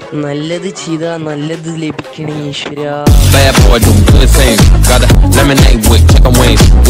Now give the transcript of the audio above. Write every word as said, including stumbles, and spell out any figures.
നല്ലത് ചെയ്താ നല്ലത് ലഭിക്കണേ ഈശ്വരാ. Bad boy do good things. Got a lemonade with chicken wings.